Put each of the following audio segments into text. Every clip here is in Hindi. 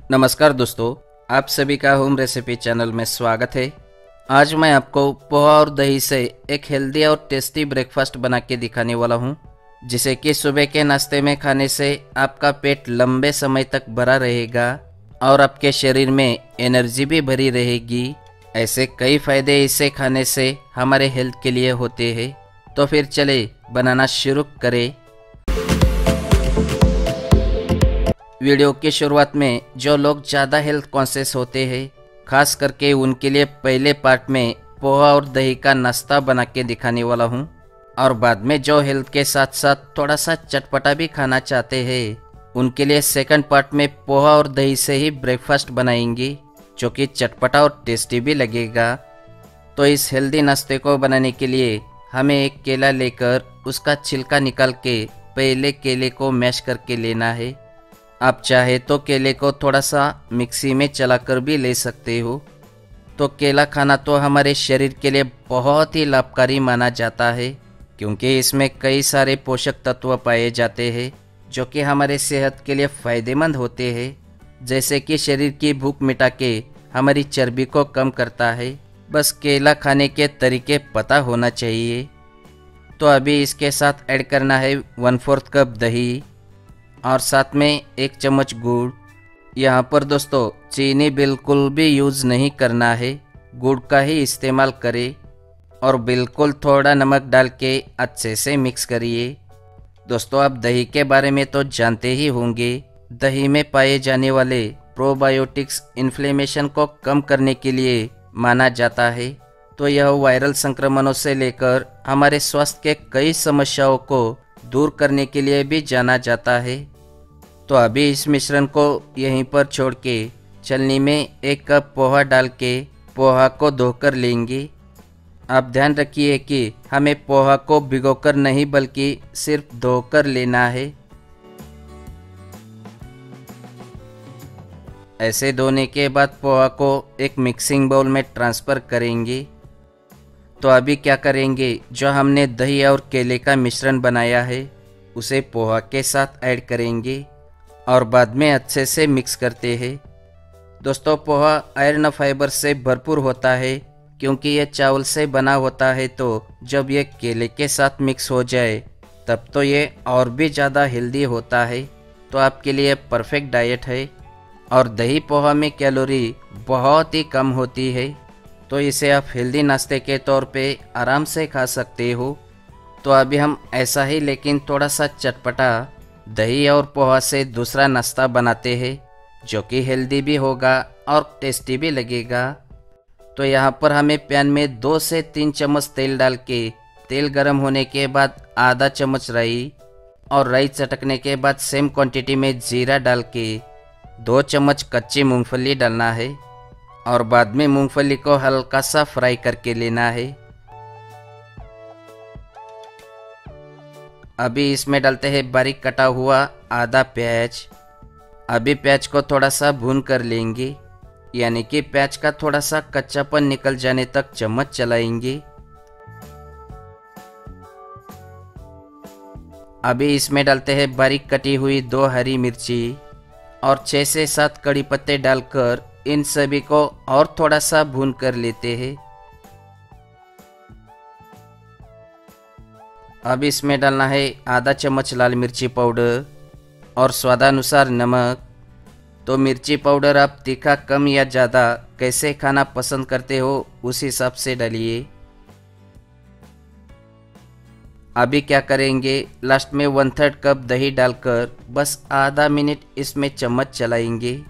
नमस्कार दोस्तों, आप सभी का होम रेसिपी चैनल में स्वागत है। आज मैं आपको पोहा और दही से एक हेल्दी और टेस्टी ब्रेकफास्ट बना के दिखाने वाला हूँ, जिसे कि सुबह के नाश्ते में खाने से आपका पेट लंबे समय तक भरा रहेगा और आपके शरीर में एनर्जी भी भरी रहेगी। ऐसे कई फायदे इसे खाने से हमारे हेल्थ के लिए होते हैं। तो फिर चले बनाना शुरू करें। वीडियो की शुरुआत में जो लोग ज़्यादा हेल्थ कॉन्शियस होते हैं, खास करके उनके लिए पहले पार्ट में पोहा और दही का नाश्ता बना के दिखाने वाला हूँ, और बाद में जो हेल्थ के साथ साथ थोड़ा सा चटपटा भी खाना चाहते हैं, उनके लिए सेकंड पार्ट में पोहा और दही से ही ब्रेकफास्ट बनाएंगे, जो कि चटपटा और टेस्टी भी लगेगा। तो इस हेल्दी नाश्ते को बनाने के लिए हमें एक केला लेकर उसका छिलका निकाल के पहले केले को मैश करके लेना है। आप चाहे तो केले को थोड़ा सा मिक्सी में चलाकर भी ले सकते हो। तो केला खाना तो हमारे शरीर के लिए बहुत ही लाभकारी माना जाता है, क्योंकि इसमें कई सारे पोषक तत्व पाए जाते हैं जो कि हमारे सेहत के लिए फ़ायदेमंद होते हैं, जैसे कि शरीर की भूख मिटा के हमारी चर्बी को कम करता है। बस केला खाने के तरीके पता होना चाहिए। तो अभी इसके साथ ऐड करना है 1/4 कप दही और साथ में 1 चम्मच गुड़। यहाँ पर दोस्तों चीनी बिल्कुल भी यूज़ नहीं करना है, गुड़ का ही इस्तेमाल करें, और बिल्कुल थोड़ा नमक डाल के अच्छे से मिक्स करिए। दोस्तों आप दही के बारे में तो जानते ही होंगे। दही में पाए जाने वाले प्रोबायोटिक्स इन्फ्लेमेशन को कम करने के लिए माना जाता है। तो यह वायरल संक्रमणों से लेकर हमारे स्वास्थ्य के कई समस्याओं को दूर करने के लिए भी जाना जाता है। तो अभी इस मिश्रण को यहीं पर छोड़ के छलनी में 1 कप पोहा डाल के पोहा को धोकर लेंगे। आप ध्यान रखिए कि हमें पोहा को भिगोकर नहीं बल्कि सिर्फ धोकर लेना है। ऐसे धोने के बाद पोहा को एक मिक्सिंग बाउल में ट्रांसफ़र करेंगे। तो अभी क्या करेंगे, जो हमने दही और केले का मिश्रण बनाया है उसे पोहा के साथ ऐड करेंगे और बाद में अच्छे से मिक्स करते हैं। दोस्तों पोहा आयरन फाइबर से भरपूर होता है, क्योंकि यह चावल से बना होता है। तो जब यह केले के साथ मिक्स हो जाए तब तो ये और भी ज़्यादा हेल्दी होता है। तो आपके लिए परफेक्ट डाइट है। और दही पोहा में कैलोरी बहुत ही कम होती है, तो इसे आप हेल्दी नाश्ते के तौर पे आराम से खा सकते हो। तो अभी हम ऐसा ही लेकिन थोड़ा सा चटपटा दही और पोहा से दूसरा नाश्ता बनाते हैं, जो कि हेल्दी भी होगा और टेस्टी भी लगेगा। तो यहाँ पर हमें पैन में 2 से 3 चम्मच तेल डाल के तेल गर्म होने के बाद आधा चम्मच राई, और राई चटकने के बाद सेम क्वांटिटी में जीरा डाल के 2 चम्मच कच्ची मूंगफली डालना है, और बाद में मूंगफली को हल्का सा फ्राई करके लेना है। अभी इसमें डालते हैं बारीक कटा हुआ आधा प्याज। अभी प्याज को थोड़ा सा भून कर लेंगे, यानी कि प्याज का थोड़ा सा कच्चापन निकल जाने तक चम्मच चलाएंगे। अभी इसमें डालते हैं बारीक कटी हुई 2 हरी मिर्ची और 6 से 7 कड़ी पत्ते डालकर इन सभी को और थोड़ा सा भून कर लेते हैं। अब इसमें डालना है आधा चम्मच लाल मिर्ची पाउडर और स्वादानुसार नमक। तो मिर्ची पाउडर आप तीखा कम या ज़्यादा कैसे खाना पसंद करते हो उस हिसाब से डालिए। अभी क्या करेंगे, लास्ट में 1/3 कप दही डालकर बस आधा मिनट इसमें चम्मच चलाएंगे।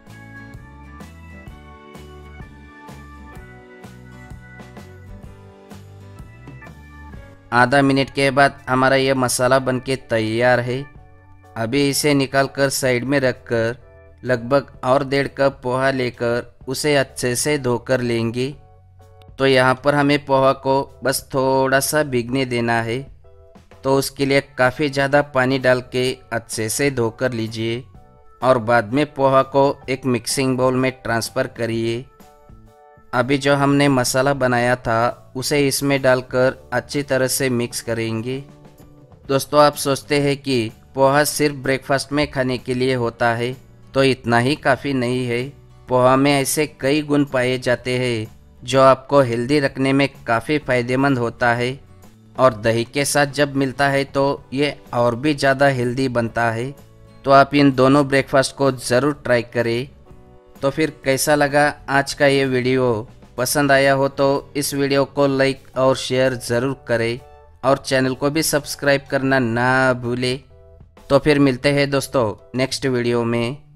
आधा मिनट के बाद हमारा यह मसाला बनके तैयार है। अभी इसे निकालकर साइड में रखकर लगभग और 1.5 कप पोहा लेकर उसे अच्छे से धोकर लेंगे। तो यहाँ पर हमें पोहा को बस थोड़ा सा भीगने देना है, तो उसके लिए काफ़ी ज़्यादा पानी डाल के अच्छे से धोकर लीजिए, और बाद में पोहा को एक मिक्सिंग बाउल में ट्रांसफ़र करिए। अभी जो हमने मसाला बनाया था उसे इसमें डालकर अच्छी तरह से मिक्स करेंगे। दोस्तों आप सोचते हैं कि पोहा सिर्फ ब्रेकफास्ट में खाने के लिए होता है, तो इतना ही काफ़ी नहीं है। पोहा में ऐसे कई गुण पाए जाते हैं जो आपको हेल्दी रखने में काफ़ी फायदेमंद होता है, और दही के साथ जब मिलता है तो ये और भी ज़्यादा हेल्दी बनता है। तो आप इन दोनों ब्रेकफास्ट को ज़रूर ट्राई करें। तो फिर कैसा लगा आज का ये वीडियो? पसंद आया हो तो इस वीडियो को लाइक और शेयर ज़रूर करें, और चैनल को भी सब्सक्राइब करना ना भूलें। तो फिर मिलते हैं दोस्तों नेक्स्ट वीडियो में।